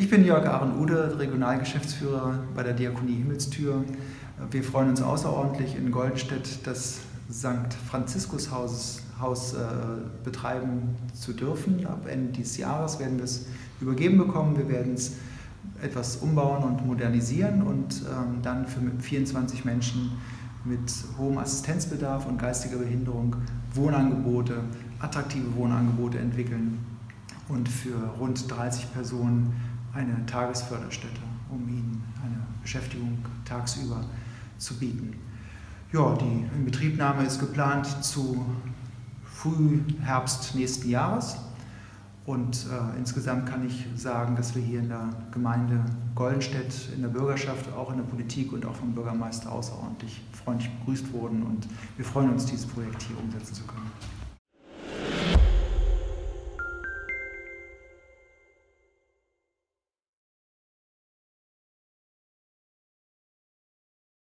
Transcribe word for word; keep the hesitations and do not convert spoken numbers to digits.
Ich bin Jörg Aaron-Ude, Regionalgeschäftsführer bei der Diakonie Himmelstür. Wir freuen uns außerordentlich, in Goldenstedt das Sankt Franziskus-Haus Haus, äh, betreiben zu dürfen. Ab Ende dieses Jahres werden wir es übergeben bekommen. Wir werden es etwas umbauen und modernisieren und ähm, dann für vierundzwanzig Menschen mit hohem Assistenzbedarf und geistiger Behinderung Wohnangebote, attraktive Wohnangebote entwickeln und für rund dreißig Personen eine Tagesförderstätte, um ihnen eine Beschäftigung tagsüber zu bieten. Ja, die Inbetriebnahme ist geplant zu Frühherbst nächsten Jahres und äh, insgesamt kann ich sagen, dass wir hier in der Gemeinde Goldenstedt, in der Bürgerschaft, auch in der Politik und auch vom Bürgermeister außerordentlich freundlich begrüßt wurden und wir freuen uns, dieses Projekt hier umsetzen zu können.